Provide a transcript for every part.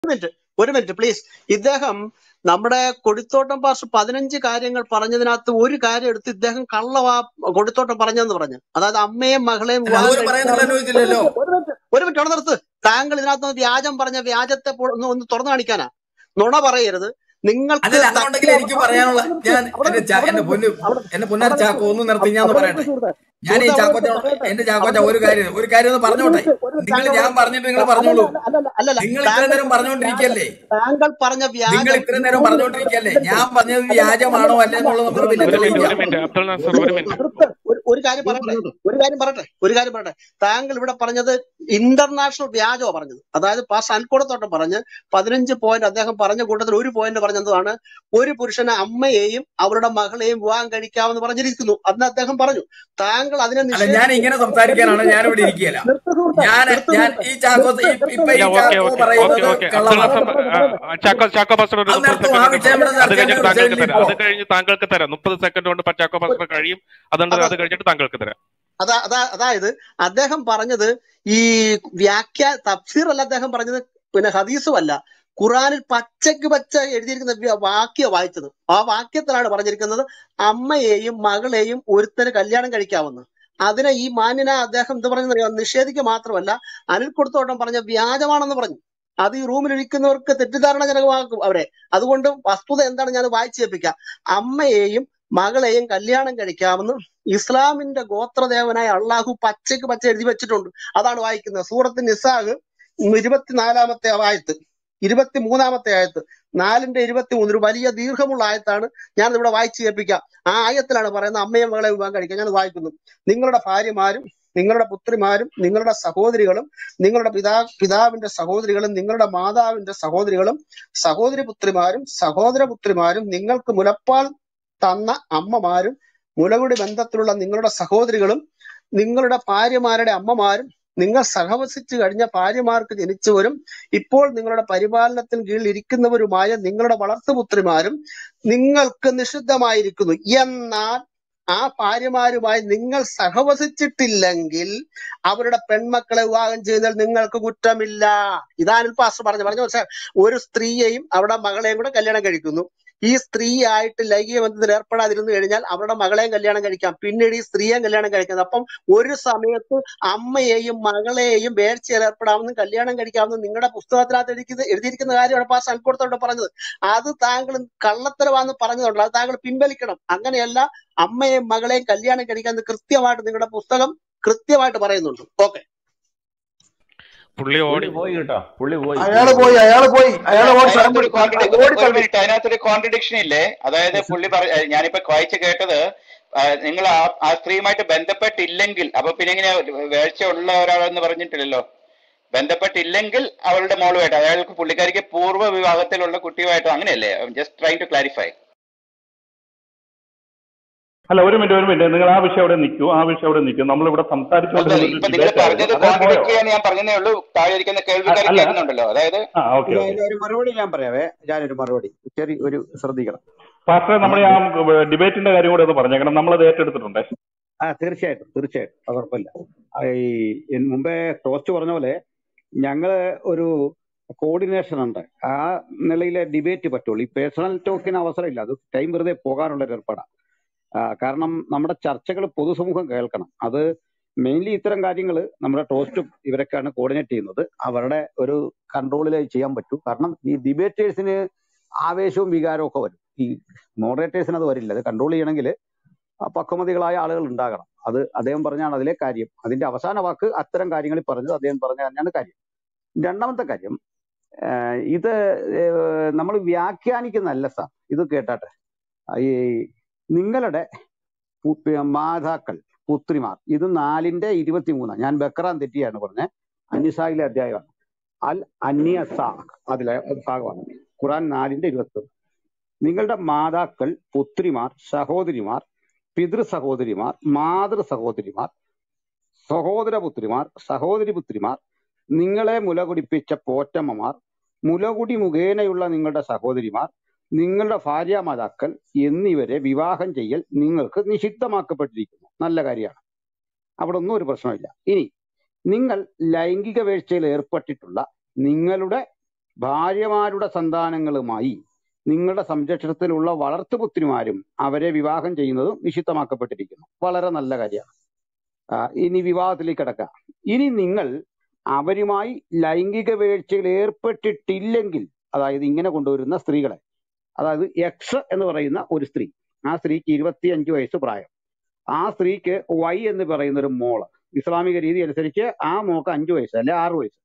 Minute ഒരു minute please. ഇദ്ദേഹം നമ്മുടെ കൊടിത്തോട്ടം പാസ്റ്റർ 15 കാര്യങ്ങൾ പറഞ്ഞതിനകത്ത് ഒരു കാര്യം എടുത്ത് ഇദ്ദേഹം കള്ളവാ കൊടിത്തോട്ടം പറഞ്ഞെന്ന് പറഞ്ഞു. അതായത് അമ്മയും മകളെയും അല്ല, വിവാഹം അതുപോലെ പറയാനുള്ള കഴിക്കാമെന്ന്. ഒരു അനുവദിച്ചില്ലല്ലോ. മിനിറ്റ് ഒരു മിനിറ്റ് ഒരു മിനിറ്റ് അവിടെ നിർത്ത്. താങ്കൾ ഇതിനകത്ത് വ്യാജം പറഞ്ഞ വ്യാജത്തെ ഒന്ന് തുറന്നു കാണിക്കാനാ. നുണ പറയരുത്. നിങ്ങൾക്ക് അതല്ല, അങ്ങനെയുണ്ടെങ്കിൽ എനിക്ക് പറയാനുള്ള ഞാൻ എന്റെ പൊന്നാർ ചാക്കോ ഒന്ന് നിർത്തി ഞാൻ ഒന്ന് പറയട്ടെ. ഞാൻ ഈ ചാക്കോച്ച എന്റെ ചാക്കോച്ച ഒരു കാര്യം ഒന്ന് പറഞ്ഞോട്ടെ. നിങ്ങൾ ഞാൻ പറഞ്ഞിട്ട് നിങ്ങൾ പറഞ്ഞോളൂ. നിങ്ങൾ ഇത്ര നേരം പറഞ്ഞുകൊണ്ടിരിക്കല്ലേ താങ്കൾ പറഞ്ഞ നിങ്ങൾ ഇത്ര നേരം പറഞ്ഞുകൊണ്ടിരിക്കല്ലേ ഞാൻ പറഞ്ഞത് വ്യാജമാണോ അല്ലേ എന്നുള്ളത് നമുക്ക് പിന്നെ ഒരു കാര്യം പറയട്ടെ. താങ്കൾ ഇവിടെ പറഞ്ഞത് ഇന്റർനാഷണൽ വ്യാജമാണ് പറഞ്ഞത്. അതായത് പാസ് അൽക്കൂടത്തോട്ടം പറഞ്ഞ് 15 പോയിന്റ് അദ്ദേഹം പറഞ്ഞ കൂട്ടത്തിൽ ഒരു പോയിന്റ് പറഞ്ഞതാണ് ഒരു പുരുഷന് അമ്മയെയും അവരുടെ മകളെയും വിവാഹം കഴിക്കാമെന്ന് പറഞ്ഞിരിക്കുന്നു. അന്ന് അദ്ദേഹം പറഞ്ഞു. താങ്കൾ അതിനെ ഞാൻ ഇങ്ങനെ സംസാരിക്കാനാണ് ഞാൻ ഇവിടെ ഇരിക്കുകയല്ല. ഞാൻ ഈ ചാക്കോ പറയുന്നത് അത് കഴിഞ്ഞ് താങ്കൾക്ക് തരാം. 30 സെക്കൻഡ് കൊണ്ട് ചാക്കോ പാസ്റ്റർ കഴിയും. അതുകൊണ്ട് അത് കഴിഞ്ഞിട്ട് താങ്കൾക്ക് തരാം. അതായത് അദ്ദേഹം പറഞ്ഞത് ഈ തഫ്സീർ അല്ല അദ്ദേഹം പറഞ്ഞത്, പിന്നെ ഹദീസും അല്ല, ഖുറാനിൽ പച്ച എഴുതിയിരിക്കുന്ന വാക്യം വായിച്ചത്. ആ വാക്യത്തിലാണ് പറഞ്ഞിരിക്കുന്നത് അമ്മയെയും മകളെയും ഒരുത്തന് കല്യാണം കഴിക്കാമെന്ന്. അതിനെ ഈ മാന്യന അദ്ദേഹം എന്ത് പറഞ്ഞു നിഷേധിക്കുക മാത്രമല്ല അനിൽ കൊടുത്തോട്ടം പറഞ്ഞ വ്യാജമാണെന്ന് പറഞ്ഞു. അത് ഈ റൂമിലിരിക്കുന്നവർക്ക് തെറ്റിദ്ധാരണജനകമാക്കും അവരെ. അതുകൊണ്ട് വസ്തുത എന്താണ് ഞാൻ വായിച്ചു കേൾപ്പിക്കാം. അമ്മയെയും മകളെയും കല്യാണം കഴിക്കാമെന്ന് ഇസ്ലാമിന്റെ ഗോത്രദേവനായ അള്ളാഹു പച്ച എഴുതി വെച്ചിട്ടുണ്ട്. അതാണ് വായിക്കുന്നത്. സൂറത്ത് നിസാഹ് 24-ാമത്തെ ആയത്ത്, 23-ാമത്തെ ആയത്ത്, 4-23 ഒരു വലിയ ദീർഘമുള്ള ആയത്താണ്. ഞാൻ ഇവിടെ വായിച്ചു കേൾപ്പിക്കാം. ആ ആയത്തിലാണ് പറയുന്നത് അമ്മയും മകളെ വിവാഹം കഴിക്കാൻ. ഞാൻ വായിക്കുന്നു. നിങ്ങളുടെ ഭാര്യമാരും നിങ്ങളുടെ പുത്രിമാരും നിങ്ങളുടെ സഹോദരികളും നിങ്ങളുടെ പിതാവിന്റെ സഹോദരികളും നിങ്ങളുടെ മാതാവിന്റെ സഹോദരികളും സഹോദരി പുത്രിമാരും സഹോദര പുത്രിമാരും നിങ്ങൾക്ക് മുലപ്പാൽ തന്ന അമ്മമാരും മുലകുടി ബന്ധത്തിലുള്ള നിങ്ങളുടെ സഹോദരികളും നിങ്ങളുടെ ഭാര്യമാരുടെ അമ്മമാരും നിങ്ങൾ സഹവസിച്ചു കഴിഞ്ഞ ഭാര്യമാർക്ക് ജനിച്ചവരും ഇപ്പോൾ നിങ്ങളുടെ പരിപാലനത്തിന് കീഴിൽ ഇരിക്കുന്നവരുമായ നിങ്ങളുടെ വളർത്തുപുത്രിമാരും നിങ്ങൾക്ക് നിഷിദ്ധമായിരിക്കുന്നു. എന്നാൽ ആ ഭാര്യമാരുമായി നിങ്ങൾ സഹവസിച്ചിട്ടില്ലെങ്കിൽ അവരുടെ പെൺമക്കളെ വിവാഹം ചെയ്താൽ നിങ്ങൾക്ക് കുറ്റമില്ല. ഇതാണ് പാസ്റ്റർ പറഞ്ഞു. ഒരു സ്ത്രീയെയും അവരുടെ മകളെയും കൂടെ കല്യാണം കഴിക്കുന്നു. ഈ സ്ത്രീ ആയിട്ട് ലൈംഗിക ബന്ധത്തിൽ ഏർപ്പെടാതിരുന്നു കഴിഞ്ഞാൽ അവരുടെ മകളെയും കല്യാണം കഴിക്കാം, പിന്നീട് ഈ സ്ത്രീയെയും കല്യാണം കഴിക്കാം. അപ്പം ഒരു സമയത്ത് അമ്മയെയും മകളെയും വേഴ്ചയിൽ ഏർപ്പെടാമെന്നും കല്യാണം കഴിക്കാമെന്നും നിങ്ങളുടെ പുസ്തകത്തിനകത്ത് എഴുതിയിരിക്കുന്ന കാര്യമാണ് പാസ് അൽക്കൂടത്തോടെ പറഞ്ഞത്. അത് താങ്കൾ കള്ളത്തരവാന്ന് പറഞ്ഞതുകൊണ്ട് അത് താങ്കൾ പിൻവലിക്കണം. അങ്ങനെയല്ല, അമ്മയെയും മകളെയും കല്യാണം കഴിക്കാൻ കൃത്യമായിട്ട് നിങ്ങളുടെ പുസ്തകം കൃത്യമായിട്ട് പറയുന്നുണ്ട്. ഓക്കെ, അതിനകത്തൊരു കോൺട്രഡിക്ഷൻ ഇല്ലേ? അതായത് പുള്ളി ഞാനിപ്പോ വായിച്ചു കേട്ടത് നിങ്ങൾ ആ സ്ത്രീയുമായിട്ട് ബന്ധപ്പെട്ടില്ലെങ്കിൽ അപ്പൊ പിന്നെ ഇങ്ങനെ വേഴ്ച ഉള്ള ഒരാളെന്ന് പറഞ്ഞിട്ടില്ലല്ലോ. ബന്ധപ്പെട്ടില്ലെങ്കിൽ അവളുടെ മോളുമായിട്ട് അയാൾക്ക് പുള്ളിക്കാരിക്ക് പൂർവ്വ വിവാഹത്തിലുള്ള കുട്ടിയുമായിട്ടോ അങ്ങനെയല്ലേ? Just try to clarify. അല്ല, ഒരു മിനിറ്റ് നിങ്ങൾ ആ വിഷയം അവിടെ നിൽക്കൂ. നമ്മളിവിടെ ഞാൻ പറഞ്ഞതേ ഉള്ളൂ. താഴെ ഇരിക്കുന്ന കേൾവിക്കാർ കേൾക്കുന്നുണ്ടല്ലോ. അതായത് ഒരു മറുപടി ഞാൻ പറയാവേ. ഞാനൊരു മറുപടി ഒരു ശ്രദ്ധിക്കണം. പാസ്റ്റർ, നമ്മൾ ആ ഡിബേറ്റിന്റെ കാര്യം കൂടെ ഒന്ന് പറഞ്ഞേക്കണം. നമ്മളത് ഏറ്റെടുത്തിട്ടുണ്ട്. തീർച്ചയായിട്ടും അത് കുഴപ്പമില്ല. ഈ മുമ്പേ ടോസ്റ്റ് പറഞ്ഞ പോലെ ഞങ്ങള് ഒരു കോർഡിനേഷൻ ഉണ്ട്. ആ നിലയിലെ ഡിബേറ്റ് പറ്റുള്ളൂ. ഈ പേഴ്സണൽ ടോക്കിന് അവസരമില്ല. അത് ടൈം വെറുതെ പോകാനുള്ള ഒരു ഏർപ്പാടാണ്. കാരണം നമ്മുടെ ചർച്ചകൾ പൊതുസമൂഹം കേൾക്കണം. അത് മെയിൻലി ഇത്തരം കാര്യങ്ങൾ നമ്മുടെ ടോസ്റ്റും ഇവരൊക്കെയാണ് കോർഡിനേറ്റ് ചെയ്യുന്നത്. അവരുടെ ഒരു കൺട്രോളിലേ ചെയ്യാൻ പറ്റൂ. കാരണം ഈ ഡിബേറ്റേഴ്സിന് ആവേശവും വികാരവും ഒക്കെ വരും. ഈ മോഡറേറ്റേഴ്സിന് അത് വരില്ല. അത് കൺട്രോൾ ചെയ്യണമെങ്കിൽ പക്വമതികളായ ആളുകൾ ഉണ്ടാകണം. അത് അദ്ദേഹം പറഞ്ഞാണ് അതിലെ കാര്യം. അതിന്റെ അവസാന വാക്ക് അത്തരം കാര്യങ്ങളിൽ പറഞ്ഞത് അദ്ദേഹം പറഞ്ഞ തന്നെയാണ് കാര്യം. രണ്ടാമത്തെ കാര്യം, ഇത് നമ്മൾ വ്യാഖ്യാനിക്കുന്നതല്ല സാർ. ഇത് കേട്ടാട്ടെ. ഈ നിങ്ങളുടെ മാതാക്കൾ, പുത്രിമാർ, ഇത് 4-23. ഞാൻ ബക്രാൻ തെറ്റിയാണ് പറഞ്ഞത്. അന്നിസായിലെ അധ്യായമാണ്. അൽ അന്യസാ അതിലെ ഭാഗമാണ്. ഖുറാൻ 4-21. നിങ്ങളുടെ മാതാക്കൾ, പുത്രിമാർ, സഹോദരിമാർ, പിതൃ സഹോദരിമാർ, മാതൃ സഹോദരിമാർ, സഹോദരപുത്രിമാർ, സഹോദരി പുത്രിമാർ, നിങ്ങളെ മുലകുടിപ്പിച്ച പോറ്റമ്മമാർ, മുലകുടി മുഖേനയുള്ള നിങ്ങളുടെ സഹോദരിമാർ, നിങ്ങളുടെ ഭാര്യാമാതാക്കൾ എന്നിവരെ വിവാഹം ചെയ്യൽ നിങ്ങൾക്ക് നിഷിദ്ധമാക്കപ്പെട്ടിരിക്കുന്നു. നല്ല കാര്യമാണ്. അവിടെ ഒന്നും ഒരു പ്രശ്നമില്ല. ഇനി നിങ്ങൾ ലൈംഗിക വീഴ്ചയിൽ ഏർപ്പെട്ടിട്ടുള്ള നിങ്ങളുടെ ഭാര്യമാരുടെ സന്താനങ്ങളുമായി നിങ്ങളുടെ സംരക്ഷണത്തിലുള്ള വളർത്തുപുത്രിമാരും അവരെ വിവാഹം ചെയ്യുന്നതും നിഷിദ്ധമാക്കപ്പെട്ടിരിക്കുന്നു. വളരെ നല്ല കാര്യമാണ്. ഇനി വിവാഹത്തിലേക്ക് കിടക്കാം. ഇനി നിങ്ങൾ അവരുമായി ലൈംഗിക വീഴ്ചയിൽ ഏർപ്പെട്ടിട്ടില്ലെങ്കിൽ, അതായത് ഇങ്ങനെ കൊണ്ടുവരുന്ന സ്ത്രീകളെ, അതായത് എക്സ് എന്ന് പറയുന്ന ഒരു സ്ത്രീ, ആ സ്ത്രീക്ക് 25 വയസ്സ് പ്രായം, ആ സ്ത്രീക്ക് വൈ എന്ന് പറയുന്ന ഒരു മോള്, ഇസ്ലാമിക രീതി അനുസരിച്ച് ആ മോക്ക് 5 വയസ്സ് അല്ലെ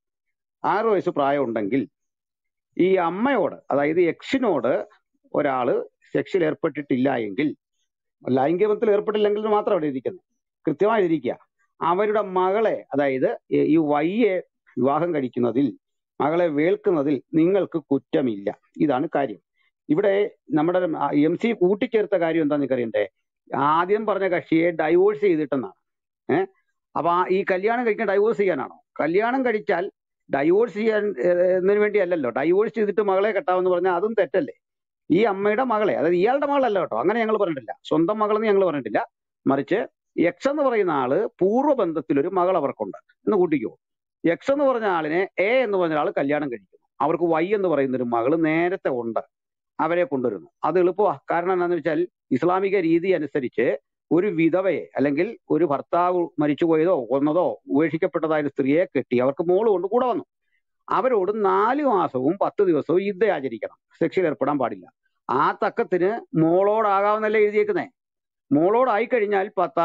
6 വയസ്സ് പ്രായം ഉണ്ടെങ്കിൽ ഈ അമ്മയോട്, അതായത് എക്സിനോട് ഒരാള് സെക്സിൽ ഏർപ്പെട്ടിട്ടില്ല എങ്കിൽ, ലൈംഗികത്തിൽ ഏർപ്പെട്ടില്ലെങ്കിൽ മാത്രം അവിടെ ഇരിക്കുന്നത്, കൃത്യമായി ഇരിക്കുക, അവരുടെ മകളെ, അതായത് ഈ വൈയെ വിവാഹം കഴിക്കുന്നതിൽ, മകളെ വേൾക്കുന്നതിൽ നിങ്ങൾക്ക് കുറ്റമില്ല. ഇതാണ് കാര്യം. ഇവിടെ നമ്മുടെ MC കൂട്ടിച്ചേർത്ത കാര്യം എന്താന്ന് എനിക്കറിയണ്ടേ? ആദ്യം പറഞ്ഞ കക്ഷിയെ ഡൈവോഴ്സ് ചെയ്തിട്ടെന്നാണ്. അപ്പൊ ഈ കല്യാണം കഴിക്കാൻ ഡൈവോഴ്സ് ചെയ്യാനാണോ? കല്യാണം കഴിച്ചാൽ ഡൈവോഴ്സ് ചെയ്യാൻ എന്നതിന് വേണ്ടിയല്ലല്ലോ. ഡൈവോഴ്സ് ചെയ്തിട്ട് മകളെ കെട്ടാമെന്ന് പറഞ്ഞാൽ അതും തെറ്റല്ലേ? ഈ അമ്മയുടെ മകളെ, അതായത് ഇയാളുടെ മകളല്ല കേട്ടോ, അങ്ങനെ ഞങ്ങൾ പറഞ്ഞിട്ടില്ല, സ്വന്തം മകളെന്ന് ഞങ്ങൾ പറഞ്ഞിട്ടില്ല. മറിച്ച് എക്സ് എന്ന് പറയുന്ന ആള് പൂർവ്വബന്ധത്തിലൊരു മകൾ അവർക്കുണ്ട് എന്ന് കൂട്ടിക്കോ. എക്സ് എന്ന് പറഞ്ഞ ആളിനെ എ എന്ന് പറഞ്ഞ ആൾ കല്യാണം കഴിക്കുന്നു. അവർക്ക് വൈ എന്ന് പറയുന്ന ഒരു മകള് നേരത്തെ ഉണ്ട്, അവരെ കൊണ്ടുവരുന്നു. അത് എളുപ്പമാണ്. കാരണം എന്താണെന്ന് വെച്ചാൽ ഇസ്ലാമിക രീതി അനുസരിച്ച് ഒരു വിധവയെ അല്ലെങ്കിൽ ഒരു ഭർത്താവ് മരിച്ചുപോയതോ കൊന്നതോ ഉപേക്ഷിക്കപ്പെട്ടതായ ഒരു സ്ത്രീയെ കെട്ടി അവർക്ക് മോള് കൊണ്ട് കൂടെ വന്നു. അവരോട് 4 മാസവും 10 ദിവസവും യുദ്ധ ആചരിക്കണം, സെക്സിൽ ഏർപ്പെടാൻ പാടില്ല. ആ തക്കത്തിന് മോളോടാകാവുന്നല്ലേ എഴുതിയേക്കുന്നേ. മോളോടായി കഴിഞ്ഞാൽ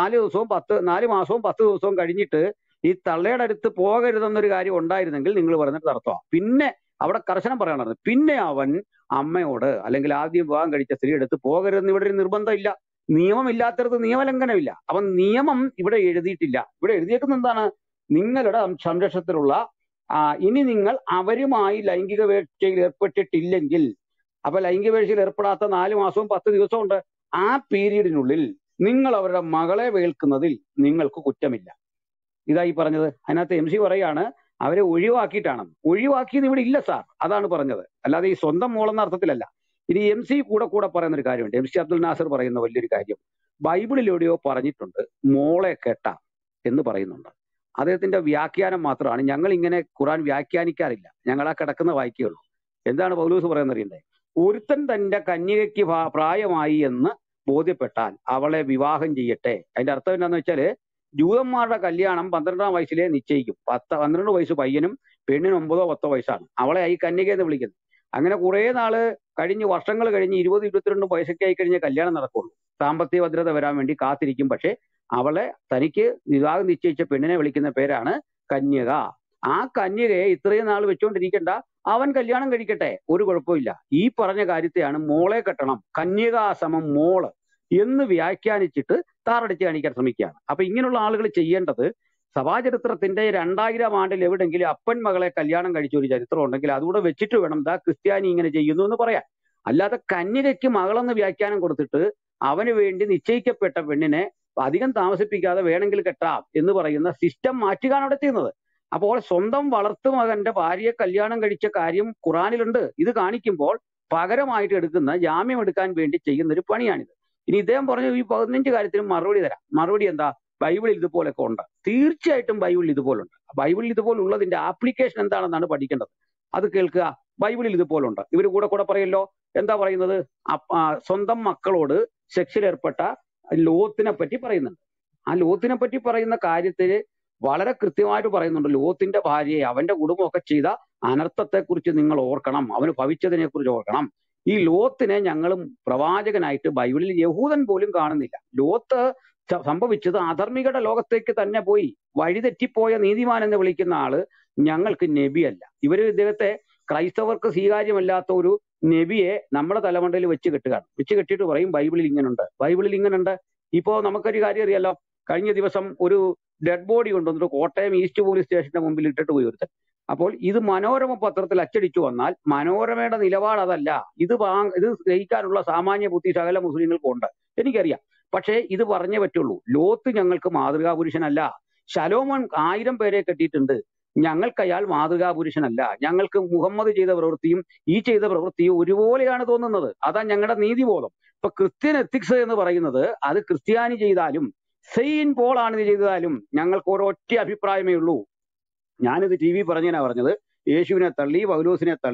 4 മാസവും 10 ദിവസവും കഴിഞ്ഞിട്ട് ഈ തള്ളയുടെ അടുത്ത് പോകരുതെന്നൊരു കാര്യം ഉണ്ടായിരുന്നെങ്കിൽ നിങ്ങൾ പറഞ്ഞിട്ട് നടത്തുക. പിന്നെ അവിടെ കർശനം പറയാനുള്ളത്, പിന്നെ അവൻ അമ്മയോട് അല്ലെങ്കിൽ ആദ്യം വിവാഹം കഴിച്ച സ്ത്രീ എടുത്ത് പോകരുതെന്ന് ഇവിടെ ഒരു നിർബന്ധമില്ല. നിയമമില്ലാത്തടത്ത് നിയമലംഘനമില്ല. അപ്പൊ നിയമം ഇവിടെ എഴുതിയിട്ടില്ല. ഇവിടെ എഴുതിയേക്കുന്ന എന്താണ്? നിങ്ങളുടെ സംരക്ഷണത്തിലുള്ള ഇനി നിങ്ങൾ അവരുമായി ലൈംഗിക വീഴ്ചയിൽ ഏർപ്പെട്ടിട്ടില്ലെങ്കിൽ, അപ്പൊ ലൈംഗിക വീഴ്ചയിൽ ഏർപ്പെടാത്ത 4 മാസവും 10 ദിവസവും ഉണ്ട്, ആ പീരീഡിനുള്ളിൽ നിങ്ങൾ അവരുടെ മകളെ വേൾക്കുന്നതിൽ നിങ്ങൾക്ക് കുറ്റമില്ല. ഇതായി പറഞ്ഞത്. അതിനകത്ത് MC പറയാണ് അവരെ ഒഴിവാക്കിയിട്ടാണെന്ന്. ഒഴിവാക്കിയത് ഇവിടെ ഇല്ല സാർ, അതാണ് പറഞ്ഞത്, അല്ലാതെ ഈ സ്വന്തം മോളെന്ന അർത്ഥത്തിലല്ല. ഇനി MC കൂടെ പറയുന്ന ഒരു കാര്യമുണ്ട്. MC അബ്ദുൽ നാസർ പറയുന്ന വലിയൊരു കാര്യം, ബൈബിളിൽ എവിടെയോ പറഞ്ഞിട്ടുണ്ട് മോളെ കെട്ടാം എന്ന് പറയുന്നുണ്ട്. അദ്ദേഹത്തിന്റെ വ്യാഖ്യാനം മാത്രമാണ്. ഞങ്ങൾ ഇങ്ങനെ ഖുറാൻ വ്യാഖ്യാനിക്കാറില്ല, ഞങ്ങൾ ആ കിടക്കുന്ന വായിക്കുകയുള്ളൂ. എന്താണ് പൗലോസ് പറയുന്നത് അറിയണ്ടേ? ഒരുത്തൻ തന്റെ കന്യകയ്ക്ക് പ്രായമായി എന്ന് ബോധ്യപ്പെട്ടാൽ അവളെ വിവാഹം ചെയ്യട്ടെ. അതിന്റെ അർത്ഥം എന്താണെന്ന് വെച്ചാല്, ജൂതന്മാരുടെ കല്യാണം 12-ാം വയസ്സിലേ നിശ്ചയിക്കും. 12 വയസ്സ് പയ്യനും പെണ്ണിന് 9-10 വയസ്സാണ്. അവളെ ഈ കന്യകയെന്ന് വിളിക്കുന്നത്. അങ്ങനെ കുറെ നാള് കഴിഞ്ഞ്, വർഷങ്ങൾ കഴിഞ്ഞ് 20-22 വയസ്സൊക്കെ ആയി കഴിഞ്ഞ് കല്യാണം നടക്കുള്ളൂ. സാമ്പത്തിക ഭദ്രത വരാൻ വേണ്ടി കാത്തിരിക്കും. പക്ഷെ അവളെ, തനിക്ക് വിവാഹം നിശ്ചയിച്ച പെണ്ണിനെ വിളിക്കുന്ന പേരാണ് കന്യക. ആ കന്യകയെ ഇത്രയും നാൾ വെച്ചുകൊണ്ടിരിക്കണ്ട, അവൻ കല്യാണം കഴിക്കട്ടെ, ഒരു കുഴപ്പമില്ല. ഈ പറഞ്ഞ കാര്യത്തെയാണ് മോളെ കെട്ടണം, കന്യകാ സമം മോള് എന്ന് വ്യാഖ്യാനിച്ചിട്ട് താറടിച്ച് കാണിക്കാൻ ശ്രമിക്കുകയാണ്. അപ്പൊ ഇങ്ങനെയുള്ള ആളുകൾ ചെയ്യേണ്ടത്, സഭാചരിത്രത്തിന്റെ 2000 ആണ്ടിൽ എവിടെങ്കിലും അപ്പൻ മകളെ കല്യാണം കഴിച്ച ഒരു ചരിത്രം ഉണ്ടെങ്കിൽ അതുകൂടെ വെച്ചിട്ട് വേണം ദാ ക്രിസ്ത്യാനി ഇങ്ങനെ ചെയ്യുന്നു എന്ന് പറയാൻ. അല്ലാതെ കന്യകയ്ക്ക് മകളെന്ന് വ്യാഖ്യാനം കൊടുത്തിട്ട് അവന് വേണ്ടി നിശ്ചയിക്കപ്പെട്ട പെണ്ണിനെ അധികം താമസിപ്പിക്കാതെ വേണമെങ്കിൽ കെട്ടാം എന്ന് പറയുന്ന സിസ്റ്റം മാറ്റുകയാണ് അവിടെ ചെയ്യുന്നത്. അപ്പോൾ സ്വന്തം വളർത്തുമകന്റെ ഭാര്യയെ കല്യാണം കഴിച്ച കാര്യം ഖുറാനിലുണ്ട്. ഇത് കാണിക്കുമ്പോൾ പകരമായിട്ട് എടുക്കുന്ന, ജാമ്യം എടുക്കാൻ വേണ്ടി ചെയ്യുന്ന ഒരു പണിയാണിത്. ഇനി ഇദ്ദേഹം പറഞ്ഞു ഈ 15 കാര്യത്തിനും മറുപടി തരാം. മറുപടി എന്താ? ബൈബിളിൽ ഇതുപോലൊക്കെ ഉണ്ട്. തീർച്ചയായിട്ടും ബൈബിളിൽ ഇതുപോലുണ്ട്. ബൈബിളിൽ ഇതുപോലുള്ളതിന്റെ ആപ്ലിക്കേഷൻ എന്താണെന്നാണ് പഠിക്കേണ്ടത്. അത് കേൾക്കുക. ബൈബിളിൽ ഇതുപോലുണ്ട്. ഇവർ കൂടെ പറയല്ലോ. എന്താ പറയുന്നത്? സ്വന്തം മക്കളോട് സെക്സിൽ ഏർപ്പെട്ട ലോത്തിനെ പറ്റി പറയുന്നുണ്ട്. ആ ലോത്തിനെ പറ്റി പറയുന്ന കാര്യത്തിൽ വളരെ കൃത്യമായിട്ട് പറയുന്നുണ്ട്. ലോത്തിന്റെ ഭാര്യയെ, അവന്റെ കുടുംബമൊക്കെ ചെയ്ത അനർത്ഥത്തെക്കുറിച്ച് നിങ്ങൾ ഓർക്കണം, അവന് ഭവിച്ചതിനെ കുറിച്ച് ഓർക്കണം. ഈ ലോത്തിനെ ഞങ്ങളും പ്രവാചകനായിട്ട് ബൈബിളിൽ യഹൂദൻ പോലും കാണുന്നില്ല. ലോത്ത് സംഭവിച്ചത് അധർമ്മികളുടെ ലോകത്തേക്ക് തന്നെ പോയി. വഴിതെറ്റിപ്പോയ നീതിമാൻ എന്ന് വിളിക്കുന്ന ആള് ഞങ്ങൾക്ക് നബിയല്ല. ഇവര് ഇദ്ദേഹത്തെ ക്രൈസ്തവർക്ക് സ്വീകാര്യമല്ലാത്ത ഒരു നബിയെ നമ്മുടെ തലമണ്ടയിൽ വെച്ച് കെട്ടുകയാണ്. വെച്ച് കെട്ടിയിട്ട് പറയും ബൈബിളിൽ ഇങ്ങനുണ്ട്, ബൈബിളിൽ ഇങ്ങനുണ്ട്. ഇപ്പോ നമുക്കൊരു കാര്യം അറിയാലോ, കഴിഞ്ഞ ദിവസം ഒരു ഡെഡ് ബോഡി കൊണ്ടുവന്നിട്ട് കോട്ടയം ഈസ്റ്റ് പോലീസ് സ്റ്റേഷന്റെ മുമ്പിൽ ഇട്ടിട്ട് പോയി ഒരുത്തൻ. അപ്പോൾ ഇത് മനോരമ പത്രത്തിൽ അച്ചടിച്ചു വന്നാൽ മനോരമയുടെ നിലപാട് അതല്ല. ഇത് ഗ്രഹിക്കാനുള്ള സാമാന്യ ബുദ്ധി സകല മുസ്ലിങ്ങൾക്കുണ്ട്, എനിക്കറിയാം. പക്ഷേ ഇത് പറഞ്ഞേ പറ്റുള്ളൂ. ലോത്ത് ഞങ്ങൾക്ക് മാതൃകാ പുരുഷനല്ല. ശലോമോൻ 1000 പേരെ കെട്ടിയിട്ടുണ്ട്, ഞങ്ങൾക്ക് അയാൾ മാതൃകാ പുരുഷനല്ല. ഞങ്ങൾക്ക് മുഹമ്മദ് ചെയ്ത പ്രവൃത്തിയും ഈ ചെയ്ത പ്രവൃത്തിയും ഒരുപോലെയാണ് തോന്നുന്നത്. അതാ ഞങ്ങളുടെ നീതിബോധം. ഇപ്പൊ ക്രിസ്ത്യൻ എത്തിക്സ് എന്ന് പറയുന്നത്, അത് ക്രിസ്ത്യാനി ചെയ്താലും സെയിന്റ് പോൾ ആണ് ഇത് ചെയ്താലും ഞങ്ങൾക്ക് ഒരൊറ്റ അഭിപ്രായമേ ഉള്ളൂ. ഞാനിത് TV പറഞ്ഞാ പറഞ്ഞത്, യേശുവിനെ തള്ളി, പൗലോസിനെ തള്ളി.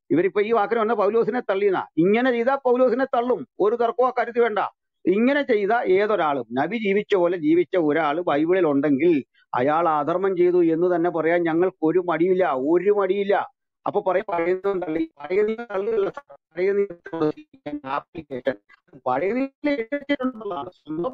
ഇവരിപ്പോ ഈ വാക്കിന് വന്ന പൗലോസിനെ തള്ളിയെന്നാ. ഇങ്ങനെ ചെയ്താൽ പൗലോസിനെ തള്ളും, ഒരു തർക്കവും അക്കാര്യത്തിൽ വേണ്ട. ഇങ്ങനെ ചെയ്ത ഏതൊരാളും, നബി ജീവിച്ച പോലെ ജീവിച്ച ഒരാൾ ബൈബിളിൽ ഉണ്ടെങ്കിൽ അയാൾ അധർമ്മം ചെയ്തു എന്ന് തന്നെ പറയാൻ ഞങ്ങൾക്ക് ഒരു മടിയില്ല, ഒരു മടിയില്ല. അപ്പൊ പറയുന്നത് തള്ളി, പഴയ നിയമം തള്ളുകയല്ല സാർ. പഴയ നിയമത്തിലുള്ള ആപ്ലിക്കേഷൻ പഴയ നിയമത്തിലുള്ളതാണ്. സ്വന്തം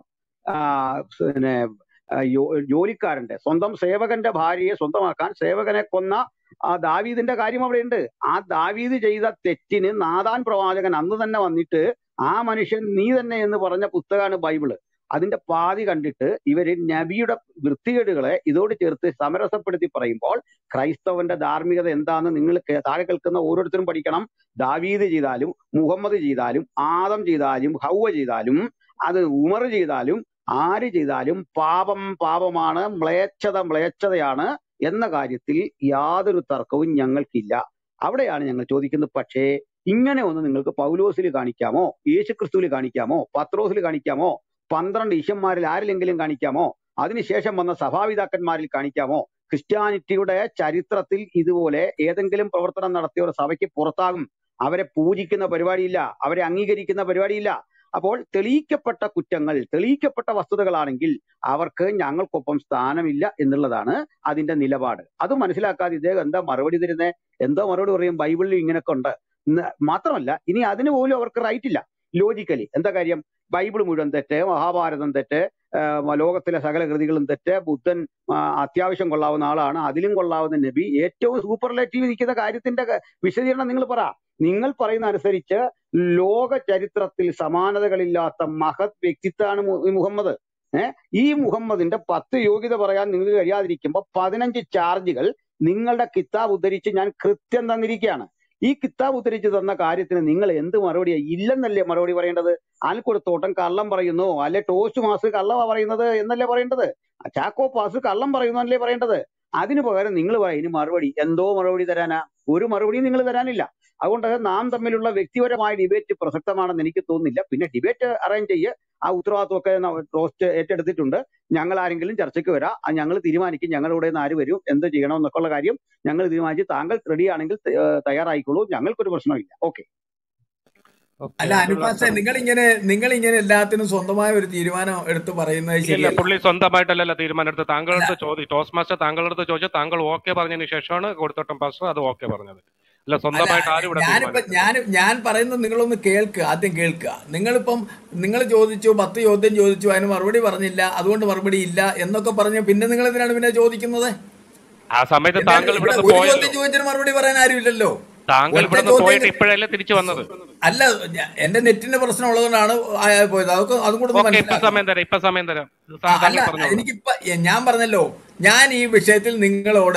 പിന്നെ ജോലിക്കാരന്റെ, സ്വന്തം സേവകന്റെ ഭാര്യയെ സ്വന്തമാക്കാൻ സേവകനെ കൊന്ന ആ ദാവീദിന്റെ കാര്യം അവിടെ ഉണ്ട്. ആ ദാവീദ് ചെയ്ത തെറ്റിന് നാഥാൻ പ്രവാചകൻ അന്ന് തന്നെ വന്നിട്ട് ആ മനുഷ്യൻ നീ തന്നെ എന്ന് പറഞ്ഞ പുസ്തകമാണ് ബൈബിള്. അതിന്റെ പാതി കണ്ടിട്ട് ഇവര് നബിയുടെ വൃത്തികേടുകളെ ഇതോട് ചേർത്ത് സമരസപ്പെടുത്തി പറയുമ്പോൾ ക്രൈസ്തവന്റെ ധാർമ്മികത എന്താന്ന് നിങ്ങൾ താഴെ കേൾക്കുന്ന ഓരോരുത്തരും പഠിക്കണം. ദാവീദ് ചെയ്താലും മുഹമ്മദ് ചെയ്താലും ആദം ചെയ്താലും ഹൗവ ചെയ്താലും അത് ഉമർ ചെയ്താലും ആര് ചെയ്താലും പാപം പാപമാണ്, മ്ലേച്ഛത മ്ലേച്ഛതയാണ് എന്ന കാര്യത്തിൽ യാതൊരു തർക്കവും ഞങ്ങൾക്കില്ല. അവിടെയാണ് ഞങ്ങൾ ചോദിക്കുന്നത്. പക്ഷേ ഇങ്ങനെ ഒന്ന് നിങ്ങൾക്ക് പൗലോസിൽ കാണിക്കാമോ, യേശുക്രിസ്തുവിൽ കാണിക്കാമോ, പത്രോസിൽ കാണിക്കാമോ, 12 ശിഷ്യന്മാരിൽ ആരിലെങ്കിലും കാണിക്കാമോ, അതിനുശേഷം വന്ന സഭാപിതാക്കന്മാരിൽ കാണിക്കാമോ? ക്രിസ്ത്യാനിറ്റിയുടെ ചരിത്രത്തിൽ ഇതുപോലെ ഏതെങ്കിലും പ്രവർത്തനം നടത്തിയ ഒരു സഭയ്ക്ക് പുറത്താകും. അവരെ പൂജിക്കുന്ന പരിപാടിയില്ല, അവരെ അംഗീകരിക്കുന്ന പരിപാടിയില്ല. അപ്പോൾ തെളിയിക്കപ്പെട്ട കുറ്റങ്ങൾ, തെളിയിക്കപ്പെട്ട വസ്തുതകളാണെങ്കിൽ അവർക്ക് ഞങ്ങൾക്കൊപ്പം സ്ഥാനമില്ല എന്നുള്ളതാണ് അതിന്റെ നിലപാട്. അത് മനസ്സിലാക്കാതെ ഇദ്ദേഹം എന്താ മറുപടി തരുന്നത്? എന്തോ മറുപടി പറയും, ബൈബിളിൽ ഇങ്ങനെയൊക്കെ ഉണ്ട്. മാത്രമല്ല ഇനി അതിന് പോലും അവർക്ക് റൈറ്റ് ഇല്ല ലോജിക്കലി. എന്താ കാര്യം? ബൈബിൾ മുഴുവൻ തെറ്റ്, മഹാഭാരതം തെറ്റ്, ലോകത്തിലെ സകല കൃതികളും തെറ്റ്, ബുദ്ധൻ അത്യാവശ്യം കൊള്ളാവുന്ന ആളാണ്, അതിലും കൊള്ളാവുന്ന നബി, ഏറ്റവും സൂപ്പർലേറ്റീവ് ഇരിക്കുന്ന കാര്യത്തിന്റെ വിശദീകരണം നിങ്ങൾ പറ. നിങ്ങൾ പറയുന്ന അനുസരിച്ച് ലോക ചരിത്രത്തിൽ സമാനതകളില്ലാത്ത മഹത് വ്യക്തിത്വമാണ് മുഹമ്മദ്. ഈ മുഹമ്മദിന്റെ 10 യോഗ്യത പറയാൻ നിങ്ങൾക്ക് കഴിയാതിരിക്കുമ്പോൾ 15 ചാർജുകൾ നിങ്ങളുടെ കിതാബ് ഉദ്ധരിച്ച് ഞാൻ കൃത്യം തന്നിരിക്കുകയാണ്. ഈ കിതാബ് ഉദ്ധരിച്ച് തന്ന കാര്യത്തിന് നിങ്ങൾ എന്ത് മറുപടിയാണ്? ഇല്ലെന്നല്ലേ മറുപടി പറയേണ്ടത്? ആൽക്കുടത്തോട്ടം കള്ളം പറയുന്നു, അല്ലെ ടോസ്റ്റ് മാസ് കള്ളമാ പറയുന്നത് എന്നല്ലേ പറയേണ്ടത്? ചാക്കോ പാസ് കള്ളം പറയുന്നു എന്നല്ലേ പറയേണ്ടത്? അതിന് പകരം നിങ്ങൾ പറയും ഇനി മറുപടി. എന്തോ മറുപടി തരാനാ? ഒരു മറുപടിയും നിങ്ങൾ തരാനില്ല. അതുകൊണ്ട് നാം തമ്മിലുള്ള വ്യക്തിപരമായ ഡിബേറ്റ് പ്രസക്തമാണെന്ന് എനിക്ക് തോന്നുന്നില്ല. പിന്നെ ഡിബേറ്റ് അറേഞ്ച് ചെയ്യ്, ആ ഉത്തരവാദിത്വമൊക്കെ റോസ്റ്റ് ഏറ്റെടുത്തിട്ടുണ്ട്. ഞങ്ങൾ ആരെങ്കിലും ചർച്ചയ്ക്ക് വരാം, ഞങ്ങൾ തീരുമാനിക്കും ഞങ്ങളുടെ കൂടെ നിന്ന് ആര് വരും, എന്ത് ചെയ്യണം എന്നൊക്കെ ഉള്ള കാര്യം ഞങ്ങൾ തീരുമാനിച്ച് താങ്കൾ റെഡി ആണെങ്കിൽ തയ്യാറായിക്കോളൂ, ഞങ്ങൾക്കൊരു പ്രശ്നമില്ല. ഓക്കെ. അല്ല അനുപാസ, നിങ്ങളിങ്ങനെ എല്ലാത്തിനും സ്വന്തമായ ഒരു തീരുമാനം എടുത്ത് പറയുന്നത് ശരിയല്ല. പുള്ളി സ്വന്തമായിട്ടല്ലല്ലോ തീരുമാനം എടുത്ത്. താങ്കളുടെ ടോസ് മാസ്റ്റർ താങ്കളുടെ അടുത്ത് ചോദിച്ചു, താങ്കൾ ഓക്കെ പറഞ്ഞതിന് ശേഷമാണ് കൊടുത്തോട്ടം പാസ്റ്റർ അത് ഓക്കെ പറഞ്ഞത്. അല്ല സ്വന്തമായിട്ട് ആരും ഇവിടെ. ഞാൻ പറയുന്നത് നിങ്ങളൊന്ന് കേൾക്കുക, ആദ്യം കേൾക്കുക. നിങ്ങൾ ചോദിച്ചു 10 ചോദ്യം ചോദിച്ചു, അതിന് മറുപടി പറഞ്ഞില്ല, അതുകൊണ്ട് മറുപടി ഇല്ല എന്നൊക്കെ പറഞ്ഞു. പിന്നെ നിങ്ങൾ എന്തിനാണ് പിന്നെ ചോദിക്കുന്നത്? ആ സമയത്ത് താങ്കൾ ഇവിടെ ചോദ്യം ചോദിച്ചിട്ട് മറുപടി പറയാൻ ആരുമില്ലല്ലോ. താങ്കൾ ഇവിടെ പോയിട്ട് ഇപ്പോഴല്ലേ തിരിച്ചു വന്നത്? അല്ല, എന്റെ നെറ്റിന്റെ പ്രശ്നം ഉള്ളതുകൊണ്ടാണ് പോയത്. അതൊക്കെ അതും കൂടെ സമയം തരാം. അല്ല, എനിക്കിപ്പോ ഞാൻ പറഞ്ഞല്ലോ, ഞാൻ ഈ വിഷയത്തിൽ നിങ്ങളോട്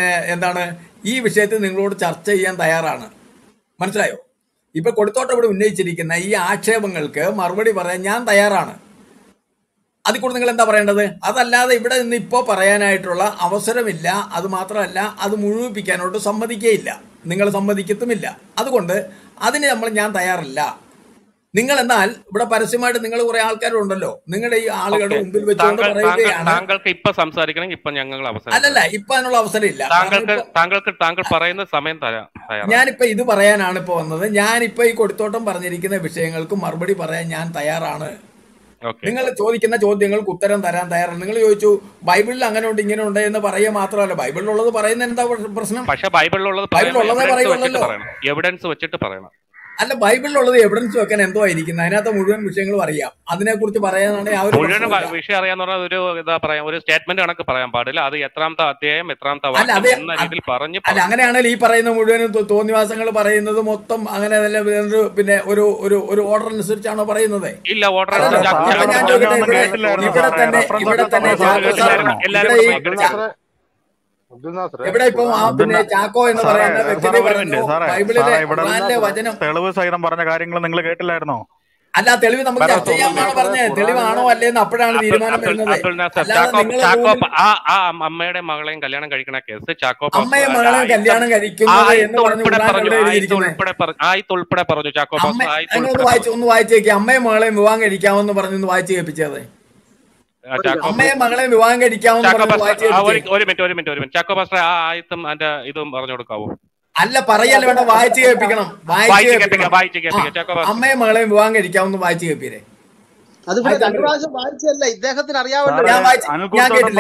ഈ വിഷയത്തിൽ നിങ്ങളോട് ചർച്ച ചെയ്യാൻ തയ്യാറാണ്. മനസ്സിലായോ? ഇപ്പൊ കൊടുത്തോട്ടം ഇവിടെ ഉന്നയിച്ചിരിക്കുന്ന ഈ ആക്ഷേപങ്ങൾക്ക് മറുപടി പറയാൻ ഞാൻ തയ്യാറാണ്. അതിൽ കൂടെ നിങ്ങൾ എന്താ പറയേണ്ടത്? അതല്ലാതെ ഇവിടെ നിന്ന് ഇപ്പോൾ പറയാനായിട്ടുള്ള അവസരമില്ല. അത് മാത്രമല്ല, അത് മുഴുവിപ്പിക്കാനോട്ട് സമ്മതിക്കുകയില്ല, നിങ്ങൾ സമ്മതിക്കത്തുമില്ല. അതുകൊണ്ട് അതിന് ഞാൻ തയ്യാറല്ല. നിങ്ങൾ എന്നാൽ ഇവിടെ പരസ്യമായിട്ട് നിങ്ങൾ കുറെ ആൾക്കാരുണ്ടല്ലോ, നിങ്ങളുടെ ഈ ആളുകളുടെ മുമ്പിൽ വെച്ചുകൊണ്ട് പറയുകയാണ്. താങ്കൾക്ക് ഇപ്പൊ സംസാരിക്കണമെങ്കിൽ ഇപ്പൊ ഞങ്ങൾ അവസരം. അല്ലല്ല, ഇപ്പൊ അതിനുള്ള അവസരം ഇല്ല. താങ്കൾ പറയുന്ന സമയം തരാം. ഞാനിപ്പോ ഇത് പറയാനാണ് ഇപ്പൊ വന്നത്. ഞാനിപ്പോ ഈ കൊടുത്തോട്ടം പറഞ്ഞിരിക്കുന്ന വിഷയങ്ങൾക്ക് മറുപടി പറയാൻ ഞാൻ തയ്യാറാണ്. നിങ്ങൾ ചോദിക്കുന്ന ചോദ്യങ്ങൾക്ക് ഉത്തരം തരാൻ തയ്യാറാണ്. നിങ്ങൾ ചോദിച്ചു ബൈബിളിൽ അങ്ങനെ ഉണ്ട് ഇങ്ങനെ ഉണ്ട് എന്ന് പറയുക മാത്രമല്ല, ബൈബിളിലുള്ളത് പറയുന്നത് എന്താ പ്രശ്നം? പക്ഷെ ബൈബിളിലുള്ളതേ പറയുള്ളൂ, എവിഡൻസ് വെച്ചിട്ട് പറയണം. അല്ല, ബൈബിളിലുള്ളത് എവിഡൻസ് വെക്കാൻ എന്തോ ആയിരിക്കുന്നത്? അതിനകത്ത് മുഴുവൻ വിഷയങ്ങളും അറിയാം. അതിനെക്കുറിച്ച് പറയാനാണെങ്കിൽ മുഴുവൻ വിഷയം അറിയാന്ന് പറഞ്ഞാൽ ഒരു എന്താ പറയാ, ഒരു സ്റ്റേറ്റ്മെന്റ് കണക്ക് പറയാൻ പാടില്ല. അത് എത്രാമത്തെ അധ്യായം എത്രാമത്തെ എന്ന രീതിയിൽ പറഞ്ഞു. അല്ല, അങ്ങനെയാണെങ്കിൽ ഈ പറയുന്ന മുഴുവനും തോന്നിവാസങ്ങൾ പറയുന്നത് മൊത്തം അങ്ങനെ പിന്നെ ഒരു ഓർഡർ അനുസരിച്ചാണോ പറയുന്നത്? ഇല്ല, ഓർഡർ ഇവിടെ തന്നെ ഇവിടെ ഇപ്പൊ പിന്നെ ചാക്കോ എന്ന് പറയുന്ന വ്യക്തി ബൈബിളിലെ വചനം തെളിവ് സഹിതം പറഞ്ഞ കാര്യങ്ങൾ നിങ്ങൾ കേട്ടില്ലായിരുന്നോ? അല്ല, തെളിവ് നമുക്ക് ചർച്ച ചെയ്യാമെന്നാണ് പറഞ്ഞത്. തെളിവാണോ അല്ലേന്ന് അപ്പോഴാണ് തീരുമാനം വരുന്നത്. അമ്മയുടെ മകളെയും കല്യാണം കഴിക്കണ കേസ് ചാക്കോ അമ്മയെ മകളെയും കല്യാണം കഴിക്കുന്നത് എന്ന് ഉൾപ്പെടെ പറഞ്ഞു. ചാക്കോ ഒന്ന് വായിച്ചേക്ക്. അമ്മയെ മകളെയും വിവാഹം കഴിക്കാമെന്ന് പറഞ്ഞൊന്ന് വായിച്ചു കേൾപ്പിച്ചത്. അമ്മയെ മകളെ വിവാഹം കഴിക്കാമെന്ന് ഒരു മിനിറ്റ് ചാക്കോ പാസ്റ്റർ ആ ആയത്തും അതിന്റെ ഇതും പറഞ്ഞു കൊടുക്കാവോ? അല്ല പറയല്ല വേണ്ട, വായിച്ചു കേൾപ്പിക്കണം. വായിച്ചു കേൾപ്പിക്കണം. അമ്മയും മകളെയും വിവാഹം കഴിക്കാവുന്ന വായിച്ചു കേൾപ്പിരെ. അതിവിടെ രണ്ടു പ്രാവശ്യം വായിച്ചല്ല, ഇദ്ദേഹത്തിന് അറിയാമല്ലോ. ഞാൻ കേട്ടില്ല.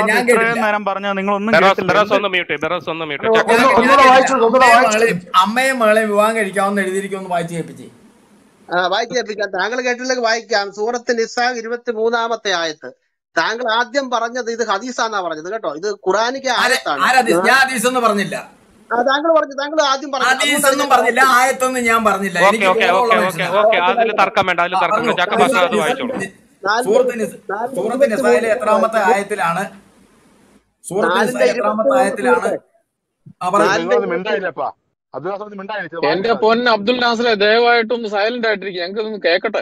അമ്മയും മകളെയും വിവാഹം കഴിക്കാവുന്ന എഴുതിയിരിക്കുമെന്ന് വായിച്ചു കേൾപ്പിച്ചേ. വായിച്ചു കേൾപ്പിക്കാം. താങ്കൾ കേട്ടില്ലെങ്കിൽ വായിക്കാം. സൂറത്ത് നിസാ 23-ാമത്തെ ആയത്ത്. താങ്കൾ ആദ്യം പറഞ്ഞത് ഇത് ഹദീസാന്നാ പറഞ്ഞത് കേട്ടോ. ഇത് ഖുറാനിക ആയത്താണ്. ഞാൻ ഹദീസ് എന്ന് പറഞ്ഞില്ല. താങ്കൾ പറഞ്ഞു, താങ്കൾ ആദ്യം ഹദീസൊന്നും പറഞ്ഞില്ല, ആയത്തൊന്നും ഞാൻ പറഞ്ഞില്ല. സൂറത്ത് നിസായിലെ എത്രാമത്തെ ആയത്തിലാണ്? എന്റെ പൊന്ന് അബ്ദുൽ നാസറെ, ദയവായിട്ടൊന്ന് സൈലന്റ് ആയിട്ടിരിക്കും, ഞങ്ങൾക്കൊന്ന് കേക്കട്ടെ.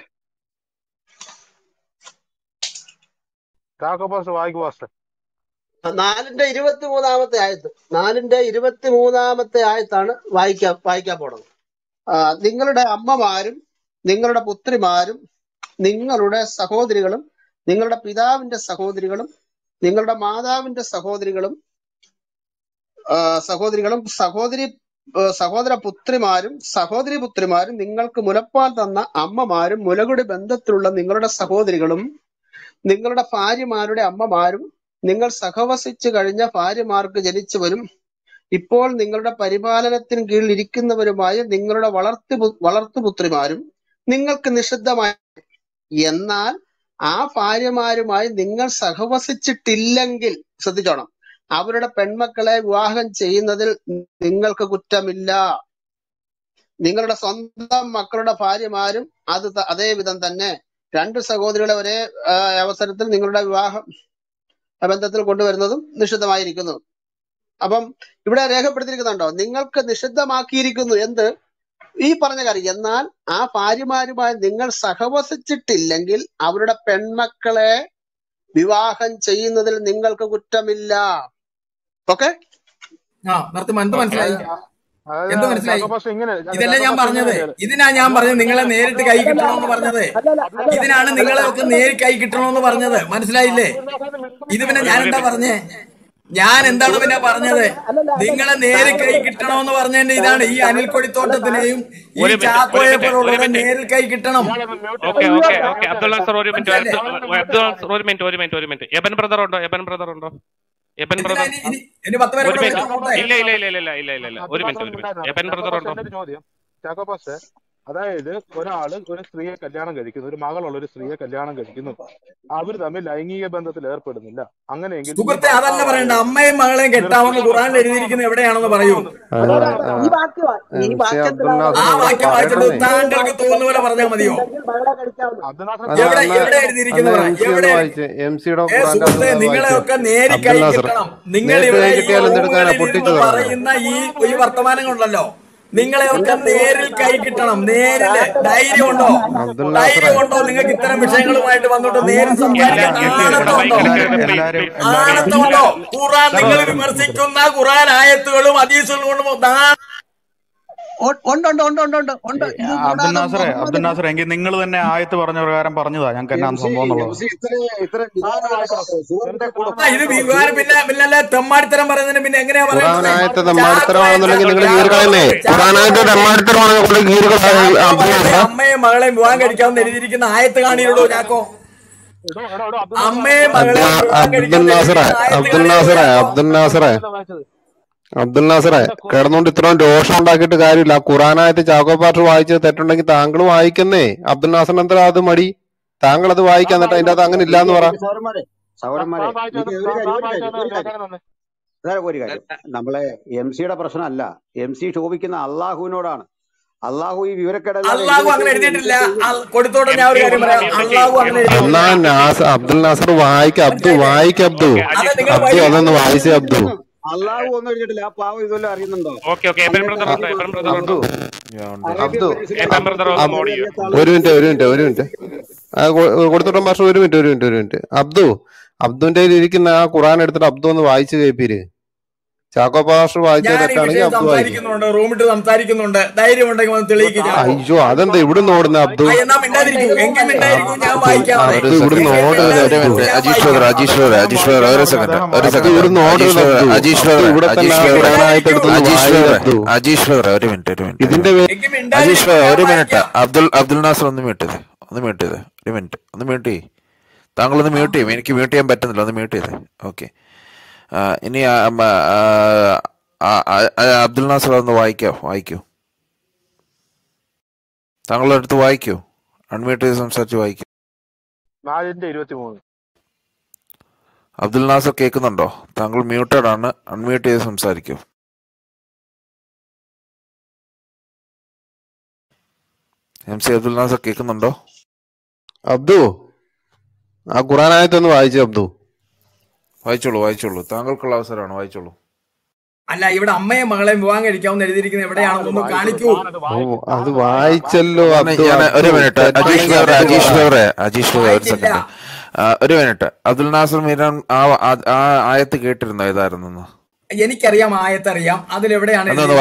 4-23-ാമത്തെ ആയത്ത്. 4-23-ാമത്തെ ആയത്താണ് വായിക്കാൻ പോണത്. നിങ്ങളുടെ അമ്മമാരും നിങ്ങളുടെ പുത്രിമാരും നിങ്ങളുടെ സഹോദരികളും നിങ്ങളുടെ പിതാവിന്റെ സഹോദരികളും നിങ്ങളുടെ മാതാവിന്റെ സഹോദരികളും സഹോദര പുത്രിമാരും സഹോദരി പുത്രിമാരും നിങ്ങൾക്ക് മുലപ്പാൽ തന്ന അമ്മമാരും മുലകുടി ബന്ധത്തിലുള്ള നിങ്ങളുടെ സഹോദരികളും നിങ്ങളുടെ ഭാര്യമാരുടെ അമ്മമാരും നിങ്ങൾ സഹവസിച്ചു കഴിഞ്ഞ ഭാര്യമാർക്ക് ജനിച്ചവരും ഇപ്പോൾ നിങ്ങളുടെ പരിപാലനത്തിന് കീഴിൽ ഇരിക്കുന്നവരുമായ നിങ്ങളുടെ വളർത്തുപുത്രിമാരും നിങ്ങൾക്ക് നിഷിദ്ധമായ, എന്നാൽ ആ ഭാര്യമാരുമായി നിങ്ങൾ സഹവസിച്ചിട്ടില്ലെങ്കിൽ ശ്രദ്ധിച്ചോണം, അവരുടെ പെൺമക്കളെ വിവാഹം ചെയ്യുന്നതിൽ നിങ്ങൾക്ക് കുറ്റമില്ല. നിങ്ങളുടെ സ്വന്തം മക്കളുടെ ഭാര്യമാരും അതേ വിധം തന്നെ. രണ്ട് സഹോദരികളെ ഒരേ അവസരത്തിൽ നിങ്ങളുടെ വിവാഹ ബന്ധത്തിൽ കൊണ്ടുവരുന്നതും നിഷിദ്ധമായിരിക്കുന്നു. അപ്പം ഇവിടെ രേഖപ്പെടുത്തിയിരിക്കുന്നുണ്ടോ? നിങ്ങൾക്ക് നിഷിദ്ധമാക്കിയിരിക്കുന്നു എന്ത്? ഈ പറഞ്ഞ കാര്യം. എന്നാൽ ആ ഭാര്യമാരുമായി നിങ്ങൾ സഹവസിച്ചിട്ടില്ലെങ്കിൽ അവരുടെ പെൺമക്കളെ വിവാഹം ചെയ്യുന്നതിൽ നിങ്ങൾക്ക് കുറ്റമില്ല. ഓക്കെ, മനസ്സിലായി? എന്ത് മനസ്സിലായി? ഇതല്ല ഞാൻ പറഞ്ഞത്. ഇതിനാ ഞാൻ പറഞ്ഞത് നിങ്ങളെ നേരിട്ട് കൈ കിട്ടണമെന്ന് പറഞ്ഞത്. ഇതിനാണ് നിങ്ങളെ ഒക്കെ നേരിട്ട് കൈ കിട്ടണമെന്ന് പറഞ്ഞത്. മനസ്സിലായില്ലേ? ഇത് പിന്നെ ഞാൻ എന്താ പറഞ്ഞേ? ഞാൻ എന്താണ് പിന്നെ പറഞ്ഞത്? നിങ്ങളെ നേരിൽ കൈ കിട്ടണമെന്ന് പറഞ്ഞതിന്റെ ഇതാണ്. ഈ അനിൽ കൊടിത്തോട്ടത്തിനെയും ഈ ചാക്കോയെ പോലുള്ളവരെ നേരിൽ കൈ കിട്ടണം. എബൻ ബ്രദർ ഉണ്ടോ? എബൻ ബ്രദർ ഇനി 10 പേരെ ഇല്ല. ഒരു മിനിറ്റ്. എബൻ ബ്രദർ ഉണ്ടോ? അതായത് ഒരാള് ഒരു സ്ത്രീയെ കല്യാണം കഴിക്കുന്നു, ഒരു മകളുള്ള ഒരു സ്ത്രീയെ കല്യാണം കഴിക്കുന്നു, അവർ തമ്മിൽ ലൈംഗിക ബന്ധത്തിൽ ഏർപ്പെടുന്നില്ല. അങ്ങനെയെങ്കിൽ സുഹൃത്തെ അതല്ല പറയണ്ട. അമ്മയും മകളെയും കെട്ടാമെന്ന് ഖുർആനിൽ എഴുതിയിരിക്കുന്നത് എവിടെയാണെന്ന് പറയൂ. ആ വാക്യം വായിച്ചിട്ട് താങ്കൾക്ക് തോന്നുന്ന പോലെ പറഞ്ഞാൽ മതിയോ? എവിടെ എഴുതിയിരിക്കുന്നത്? സുഹൃത്തെ നിങ്ങളെയൊക്കെ നേരി കൈ കിട്ടണം. നിങ്ങൾ ഇവിടെ പറയുന്ന ഈ വർത്തമാനങ്ങളുണ്ടല്ലോ, നിങ്ങളെയൊക്കെ നേരിൽ കൈ കിട്ടണം. നേരില് ധൈര്യമുണ്ടോ? നിങ്ങൾക്ക് ഇത്തരം വിഷയങ്ങളുമായിട്ട് വന്നിട്ട് നേരിൽ സംസാരിക്കാൻ ആണത്തമുണ്ടോ? ഖുർആൻ നിങ്ങൾ വിമർശിക്കുന്ന ഖുർആൻ ആയത്തുകളും ഹദീസുകളും കൊണ്ട് അബ്ദുൽ നാസർ എങ്കിൽ നിങ്ങൾ തന്നെ ആയത്ത് പറഞ്ഞ പ്രകാരം പറഞ്ഞതാ ഞങ്ങൾക്ക് എന്നാ സംഭവം എന്നുള്ളത്. ഇത് വികാരം പിന്നെ തെമ്മാടിത്തരം പറയുന്നതിന് പിന്നെ എങ്ങനെയാ പറയുന്നത്? അമ്മയെ മകളെ വിവാഹം കഴിക്കാമെന്ന് എഴുതിയിരിക്കുന്ന ആയത്ത് കാണിയുള്ളൂ ചാക്കോ. അമ്മയെ മകളെ അബ്ദുൽ നാസറെ കിടന്നുകൊണ്ട് ഇത്രയും രോഷം ഉണ്ടാക്കിയിട്ട് കാര്യമില്ല. ഖുറാനായത്ത് ചാക്കോ പാസ്റ്റർ വായിച്ചത് തെറ്റുണ്ടെങ്കിൽ താങ്കൾ വായിക്കുന്നേ. അബ്ദുൽ നാസറിന് എന്താ അത് മടി? താങ്കൾ അത് വായിക്കാൻ എന്നിട്ട് അതിന്റെ അത് അങ്ങനെ ഇല്ലാന്ന് പറ. ഒരു കാര്യം, നമ്മളെ MC-യുടെ പ്രശ്നമല്ല. MC ശോഭിക്കുന്ന അള്ളാഹുവിനോടാണ്. അള്ളാഹു ഈ വിവരക്കേടല്ല. അബ്ദുൽ നാസർ വായിക്ക അബ്ദു അതൊന്ന് വായിച്ചേ അബ്ദു. അള്ളാഹു ഒന്നും എഴുതിയിട്ടില്ല. ആ പാവം ഇതുവല്ലോ അറിയുന്നുണ്ടോ? ഒരു മിനിറ്റ് കൊടുത്തോട്ടം മാസ്റ്റർ, ഒരു മിനിറ്റ്. അബ്ദുവിന്റെ ഇരിക്കുന്ന ആ ഖുറാൻ എടുത്തിട്ട് അബ്ദു ഒന്ന് വായിച്ചു കേൾപ്പീര്. ചാക്കോ പാസ്റ്റർ വായിച്ചത് ഞാൻ ഈ തെറ്റാണെങ്കിൽ വിഷയം അബ്ദു വായിക്കും. സംസാരിക്കുന്നുണ്ട്, റൂമിട്ട് സംസാരിക്കുന്നുണ്ട്. ധൈര്യം ഉണ്ടെങ്കിൽ വന്ന് തെളിയിക്കും ചാക്കോ. അയ്യോ അതെന്താ ഇവിടുന്ന് ഓടുന്ന അബ്ദു? എന്നാ മിണ്ടാതിരിക്കൂ, എങ്കിൽ മിണ്ടായിരിക്കും, ഞാൻ അബ്ദു വായിക്കാം. അബ്ദു ഇവിടുന്ന് എങ്കിൽ ഓടരുത് മിണ്ടാതിരിക്കൂ, അബ്ദു. ഞാൻ അബ്ദു വായിക്കാം. ഇവിടുന്ന് ഓടരുത് അബ്ദു. ഇവിടെ തന്നെ ഖുറാനായിട്ട് എടുത്തൊന്ന് വായിക്ക് അബ്ദു. ഇതിന്റെ എങ്കിൽ മിണ്ടാതിരിക്കും, ഞാൻ വായിക്കാം. അബ്ദുൽ നാസർ ഒന്ന് മ്യൂട്ട് ചെയ്തേ, ഒരു മിനിറ്റ് ഒന്ന് മ്യൂട്ട് ചെയ്യ്. താങ്കളൊന്ന് മ്യൂട്ട് ചെയ്യും, എനിക്ക് മ്യൂട്ട് ചെയ്യാൻ പറ്റുന്നില്ല, ഒന്ന് മ്യൂട്ട് ചെയ്തേ. ഓക്കെ, ഇനി അബ്ദുൽ നാസർ ഒന്ന് വായിക്കൂ. താങ്കളുടെ അടുത്ത് വായിക്കൂ, അൺമ്യൂട്ട് ചെയ്ത് സംസാരിച്ച് വായിക്കൂ. 4:23. അബ്ദുൽ നാസർ കേൾക്കുന്നുണ്ടോ? താങ്കൾ മ്യൂട്ടഡ് ആണ്, അൺമ്യൂട്ട് ചെയ്ത് സംസാരിക്കൂ. MC അബ്ദുൽ നാസർ കേൾക്കുന്നുണ്ടോ? അബ്ദു ആ ഖുറാനായത്തൊന്ന് വായിച്ചു അബ്ദു. വായിച്ചോളൂ, താങ്കൾക്കുള്ള അവസരമാണ്, വായിച്ചോളൂ. അല്ല, ഇവിടെ അമ്മയും മകളെയും വിവാഹം കഴിക്കാമെന്ന് എഴുതിയിരിക്കുന്നത് എവിടെയാണെന്നൊന്ന് കാണിക്കൂ. അത് വായിച്ചല്ലോ അബ്ദു. ഒരു മിനിറ്റ് അജീഷ് ഒരു സെക്കൻഡ്, ഒരു മിനിറ്റ്. അബ്ദുൽ നാസർ മീരാൻ ആ ആയത്ത് കേട്ടിരുന്നോ ഏതായിരുന്നെന്ന്? എനിക്കറിയാം, ആയത്തറിയാം, അതിലെവിടെയാണ് എന്നൊന്ന്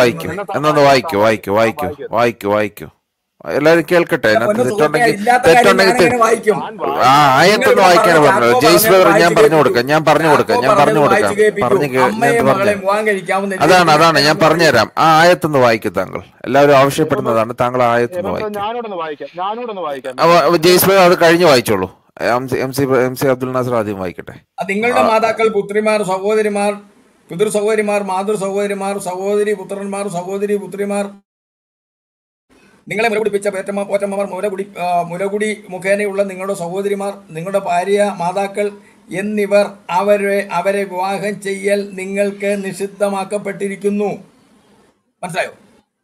വായിക്കൂ. എല്ലാരും കേൾക്കട്ടെ. തെറ്റുണ്ടെങ്കിൽ ആ ആയത്തൊന്ന് വായിക്കാനാണ് പറഞ്ഞത്. ജെയ്സ് ബ്രദർ ഞാൻ പറഞ്ഞു കൊടുക്കാം. അതാണ് ഞാൻ പറഞ്ഞുതരാം. ആ ആയത്തൊന്ന് വായിക്കും താങ്കൾ. എല്ലാവരും ആവശ്യപ്പെടുന്നതാണ്, താങ്കൾ ആയത്തൊന്ന് വായിക്കും. ജെയ്സ് ബ്രദർ അത് കഴിഞ്ഞ് വായിച്ചോളൂ. MC അബ്ദുൽ നാസർ ആദ്യം വായിക്കട്ടെ. നിങ്ങളുടെ മാതാക്കൾ, പുത്രിമാർ, സഹോദരിമാർ, പിതൃ സഹോദരിമാർ, മാതൃ സഹോദരിമാർ, സഹോദരി പുത്രന്മാർ, സഹോദരി പുത്രിമാർ, നിങ്ങളെ മുലകുടിപ്പിച്ച പോറ്റമ്മമാർ, മുലകുടി മുഖേനയുള്ള നിങ്ങളുടെ സഹോദരിമാർ, നിങ്ങളുടെ ഭാര്യ മാതാക്കൾ എന്നിവർ അവരെ വിവാഹം ചെയ്യൽ നിങ്ങൾക്ക് നിഷിദ്ധമാക്കപ്പെട്ടിരിക്കുന്നു. മനസ്സിലായോ?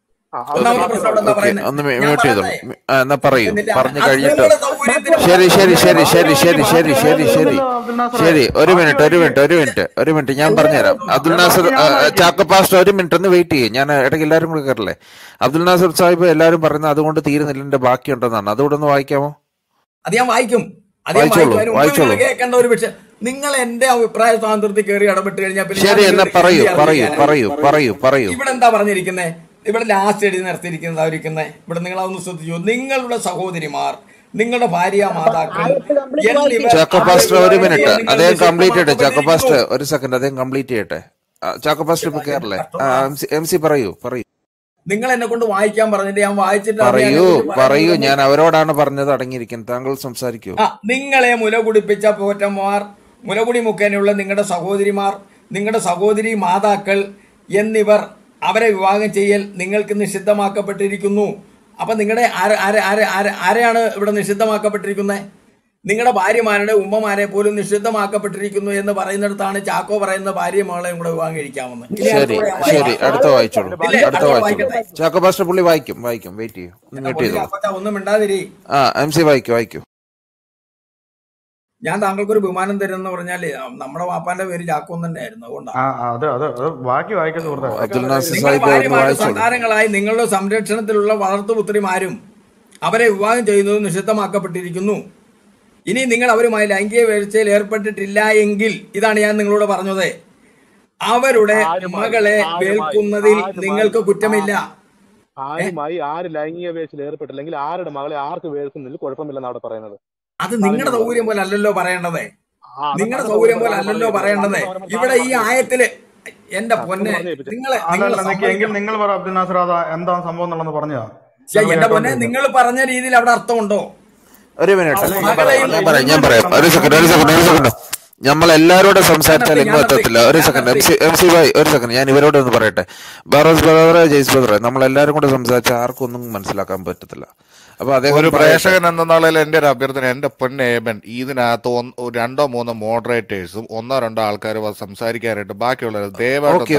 ഒന്ന് മ്യൂട്ട് ചെയ്തോളൂ. എന്നാ പറയൂ, പറഞ്ഞു കഴിഞ്ഞിട്ട്. ശരി, ഒരു മിനിറ്റ് ഞാൻ പറഞ്ഞുതരാം. അബ്ദുൽ നാസർ ചാക്കോ പാസ്റ്റർ ഒരു മിനിറ്റ് ഒന്ന് വെയിറ്റ് ചെയ്യും. ഞാൻ ഇടയ്ക്ക് എല്ലാവരും കൂടെ കയറില്ലേ. അബ്ദുൽ നാസർ സാഹിബ് എല്ലാവരും പറയുന്നത് അതുകൊണ്ട് തീരുന്നില്ല, എന്റെ ബാക്കിയുണ്ടെന്നാണ്. അതുകൂടെ ഒന്ന് വായിക്കാമോ? അത് ഞാൻ വായിക്കും. വായിച്ചോളൂ. കേൾക്കേണ്ട ഒരു വിഷയം, നിങ്ങൾ എന്റെ അഭിപ്രായ സ്വാതന്ത്ര്യത്തിൽ കയറി ഇടപെട്ട് കഴിഞ്ഞാൽ ശരി, എന്നാ പറയൂ. ഇവിടെ എന്താ പറഞ്ഞിരിക്കുന്നത്? ഇവിടെ ലാസ്റ്റ് എഴുതി നിർത്തിയിരിക്കുന്നതായിരിക്കുന്നത്. ഇവിടെ നിങ്ങൾ അതൊന്ന് ശ്രദ്ധിച്ചു. നിങ്ങളുടെ സഹോദരിമാർ, നിങ്ങളുടെ ഭാര്യ മാതാക്കൾ. ചാക്കോ പാസ്റ്റർ ഒരു മിനിറ്റ്, അദ്ദേഹം കംപ്ലീറ്റ് ചെയ്യട്ടെ. ചാക്കോ പാസ്റ്റർ ഒരു സെക്കൻഡ്, അദ്ദേഹം കംപ്ലീറ്റ് ചെയ്യട്ടെ. ചാക്കോ പാസ്റ്റർ ഇപ്പൊ കേരളേ. MC പറയൂ. നിങ്ങൾ എന്നെ കൊണ്ട് വായിക്കാൻ പറഞ്ഞിട്ട് ഞാൻ വായിച്ചിട്ട് പറയൂ. ഞാൻ അവരോടാണ് പറഞ്ഞത് അടങ്ങിയിരിക്കാൻ. താങ്കൾ സംസാരിക്കൂ. നിങ്ങളെ മുല കുടിപ്പിച്ച പോറ്റന്മാർ, മുലകുടി മുഖേനയുള്ള നിങ്ങളുടെ സഹോദരിമാർ, നിങ്ങളുടെ സഹോദരി മാതാക്കൾ എന്നിവർ അവരെ വിവാഹം ചെയ്യൽ നിങ്ങൾക്ക് നിഷിദ്ധമാക്കപ്പെട്ടിരിക്കുന്നു. അപ്പൊ നിങ്ങളുടെ ആരെയാണ് ഇവിടെ നിഷിദ്ധമാക്കപ്പെട്ടിരിക്കുന്നത്? നിങ്ങളുടെ ഭാര്യമാരുടെ ഉമ്മമാരെ പോലും നിഷിദ്ധമാക്കപ്പെട്ടിരിക്കുന്നു എന്ന് പറയുന്നിടത്താണ് ചാക്കോ പറയുന്ന ഭാര്യ മകളെയും കൂടെ വിവാഹം കഴിക്കാമെന്ന്. ശരി, അടുത്ത വായിച്ചോളൂ. ചാക്കോ പാസ്റ്റർ പുള്ളി വായിക്കും. വെയിറ്റ് ചെയ്യൂ, ഒന്നും മിണ്ടാതിരി. MC വായിക്കൂ. ഞാൻ താങ്കൾക്കൊരു ബഹുമാനം തരുമെന്ന് പറഞ്ഞാല് നമ്മുടെ വാപ്പാന്റെ പേര് ചാക്കോൻ തന്നെ ആയിരുന്നു. അതുകൊണ്ടാണ് സന്താനങ്ങളായി നിങ്ങളുടെ സംരക്ഷണത്തിലുള്ള വളർത്തുപുത്രിമാരും അവരെ വിവാഹം ചെയ്യുന്നത് നിഷിദ്ധമാക്കപ്പെട്ടിരിക്കുന്നു. ഇനി നിങ്ങൾ അവരുമായി ലൈംഗിക വീഴ്ചയിൽ ഏർപ്പെട്ടിട്ടില്ല എങ്കിൽ, ഇതാണ് ഞാൻ നിങ്ങളോട് പറഞ്ഞത്, അവരുടെ മകളെ വേൽക്കുന്നതിൽ നിങ്ങൾക്ക് കുറ്റമില്ല. ആര് ലൈംഗിക വീഴ്ചയിൽ ഏർപ്പെട്ടില്ലെങ്കിൽ ആരുടെ മകളെ ആർക്ക് വേൽക്കുന്നതിൽ കുഴപ്പമില്ലെന്ന് അവിടെ പറയുന്നത്. അത് നിങ്ങളുടെ സൗകര്യം പോലെ അല്ലല്ലോ പറയേണ്ടത്. ഇവിടെ ഈ ആയത്തില് എന്റെ പൊന്നെ നിങ്ങൾ പറ അബ്ദുൽ നാസർ, എന്താ സംഭവം എന്നുള്ളത് പറഞ്ഞാ എന്റെ പൊന്നെ, നിങ്ങൾ പറഞ്ഞ രീതിയിൽ അവിടെ അർത്ഥമുണ്ടോ? ഒരു മിനിറ്റ് ഞാൻ പറയാം. ഒരു സെക്കൻഡ്. നമ്മൾ എല്ലാവരോടും സംസാരിച്ചാൽ എങ്ങും എത്തത്തില്ല. ഒരു സെക്കൻഡ് MC ഭായ്, ഒരു സെക്കൻഡ് ഞാൻ ഇവരോട് ഒന്ന് പറയട്ടെ. ബറോസ് ബ്രദറെ, ജെയ്സ് ബ്രദറെ, നമ്മൾ എല്ലാവരും കൂടെ സംസാരിച്ചാൽ ആർക്കും ഒന്നും മനസ്സിലാക്കാൻ പറ്റത്തില്ല. അപ്പൊ അദ്ദേഹം ഒരു പ്രേക്ഷകൻ എന്ന നിലയിൽ എന്റെ ഒരു അഭ്യർത്ഥന, എന്റെ പൊന്നേബൻ, ഇതിനകത്ത് 2-3 മോഡറേറ്റേഴ്സും 1-2 ആൾക്കാർ സംസാരിക്കാനായിട്ട് ബാക്കിയുള്ളത് ദയവായിട്ട്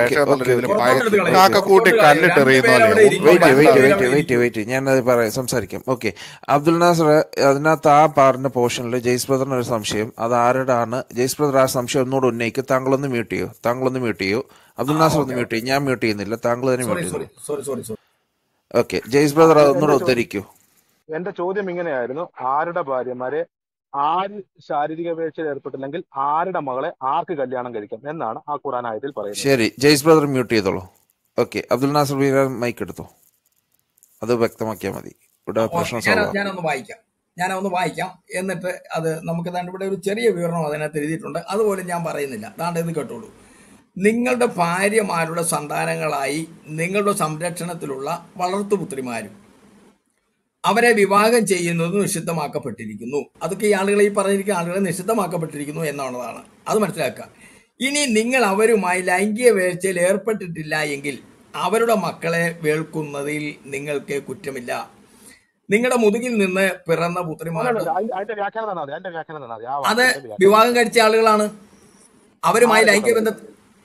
വെയിറ്റ് ഞാനത് സംസാരിക്കാം. ഓക്കെ, അബ്ദുൽ നാസർ അതിനകത്ത് ആ പറഞ്ഞ പോർഷനിൽ ജെയ്സ് ബ്രദറിന് ഒരു സംശയം, അത് ആരുടെയാണ്? ജെയ്സ് ബ്രദർ ആ സംശയം ഒന്നുകൂടെ ഉന്നയിക്കും. താങ്കളൊന്ന് മ്യൂട്ട് ചെയ്യൂ. അബ്ദുൽ നാസർ ഒന്ന് മ്യൂട്ട് ചെയ്യും. ഞാൻ മ്യൂട്ട് ചെയ്യുന്നില്ല, താങ്കൾ തന്നെ മ്യൂട്ട് ചെയ്തു. ഓക്കെ, ജെയ്സ് ബ്രദർ ഒന്നുകൂടെ ഉദ്ധരിക്കൂ. എന്റെ ചോദ്യം ഇങ്ങനെയായിരുന്നു, ആരുടെ ഭാര്യമാരെ ആര് ശാരീരിക വീഴ്ചയിൽ ഏർപ്പെട്ടില്ലെങ്കിൽ ആരുടെ മകളെ ആർക്ക് കല്യാണം കഴിക്കാം എന്നാണ് ആ ഖുറാൻ ആയത്തിൽ പറയുന്നത്. ശരി, ജയ്സ് ബ്രദർ മ്യൂട്ട് ചെയ്തോളൂ. ഓക്കെ, അബ്ദുൽ നാസർ ബീരാൻ മൈക്ക് എടുത്തോ, അത് വ്യക്തമാക്കിയാൽ മതി. ഇവിടെ പ്രശ്നം സോൾവ്. ഞാനൊന്ന് വായിക്കാം എന്നിട്ട് അത് നമുക്ക് താണ്ട് ഇവിടെ ഒരു ചെറിയ വിവരണം അതിനകത്ത് എഴുതിയിട്ടുണ്ട്, അതുപോലെ ഞാൻ പറയുന്നില്ല. താണ്ട് ഇത് കേട്ടോളൂ. നിങ്ങളുടെ ഭാര്യമാരുടെ സന്താനങ്ങളായി നിങ്ങളുടെ സംരക്ഷണത്തിലുള്ള വളർത്തുപുത്രിമാരും അവരെ വിവാഹം ചെയ്യുന്നത് നിഷിദ്ധമാക്കപ്പെട്ടിരിക്കുന്നു. അതൊക്കെ ഈ ആളുകൾ ഈ പറഞ്ഞിരിക്കുന്ന ആളുകളെ നിഷിദ്ധമാക്കപ്പെട്ടിരിക്കുന്നു എന്നുള്ളതാണ്. അത് മനസ്സിലാക്കുക. ഇനി നിങ്ങൾ അവരുമായി ലൈംഗിക വീഴ്ചയിൽ ഏർപ്പെട്ടിട്ടില്ല എങ്കിൽ അവരുടെ മക്കളെ വേൾക്കുന്നതിൽ നിങ്ങൾക്ക് കുറ്റമില്ല. നിങ്ങളുടെ മുതുകിൽ നിന്ന് പിറന്ന പുത്രിമാരുടെ അത് വിവാഹം കഴിച്ച ആളുകളാണ്. അവരുമായി ലൈംഗിക ബന്ധം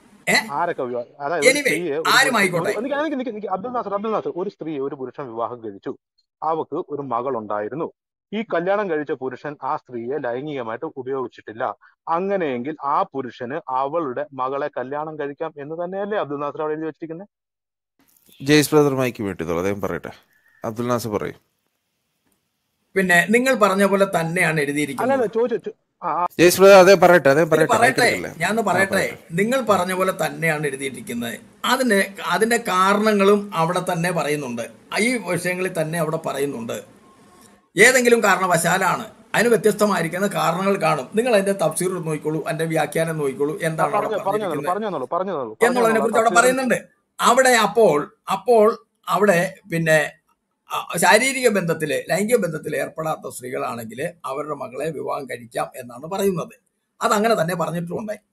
ആരുമായിക്കോട്ടെ. അബ്ദുൽ നാസർ, ഒരു സ്ത്രീ ഒരു പുരുഷൻ വിവാഹം കഴിച്ചു, അവക്ക് ഒരു മകൾ ഉണ്ടായിരുന്നു. ഈ കല്യാണം കഴിച്ച പുരുഷൻ ആ സ്ത്രീയെ ലൈംഗികമായിട്ട് ഉപയോഗിച്ചിട്ടില്ല. അങ്ങനെയെങ്കിൽ ആ പുരുഷന് അവളുടെ മകളെ കല്യാണം കഴിക്കാം എന്ന് തന്നെയല്ലേ അബ്ദുൽ നാസർ അവിടെ എഴുതി വെച്ചിരിക്കുന്നത്? ജയ്സ് ബ്രദർ മൈക്ക് വീട്ടിത്തോളൂ, അദ്ദേഹം പറയട്ടെ. അബ്ദുൽ നാസർ പറയും. പിന്നെ നിങ്ങൾ പറഞ്ഞ പോലെ തന്നെയാണ് എഴുതിയിരിക്കുന്നത്. ജയ്സ് ബ്രദർ അതേ പറയട്ടെ. ഞാൻ പറയട്ടെ, നിങ്ങൾ പറഞ്ഞ പോലെ തന്നെയാണ് എഴുതിയിരിക്കുന്നത്. അതിന്റെ കാരണങ്ങളും അവിടെ തന്നെ പറയുന്നുണ്ട്. ഈ വിഷയങ്ങളിൽ തന്നെ അവിടെ പറയുന്നുണ്ട്. ഏതെങ്കിലും കാരണവശാലാണ്, അതിന് വ്യത്യസ്തമായിരിക്കുന്ന കാരണങ്ങൾ കാണും. നിങ്ങൾ അതിന്റെ തഫ്സീർ നോക്കിക്കോളൂ, അതിന്റെ വ്യാഖ്യാനം നോക്കിക്കോളൂ, എന്താണ് എന്നുള്ളതിനെ കുറിച്ച് അവിടെ പറയുന്നുണ്ട്. അവിടെ അപ്പോൾ അവിടെ പിന്നെ ശാരീരിക ബന്ധത്തില് ലൈംഗിക ബന്ധത്തിൽ ഏർപ്പെടാത്ത സ്ത്രീകളാണെങ്കിൽ അവരുടെ മകളെ വിവാഹം കഴിക്കാം എന്നാണ് പറയുന്നത്. അതങ്ങനെ തന്നെ പറഞ്ഞിട്ടുമുണ്ട്.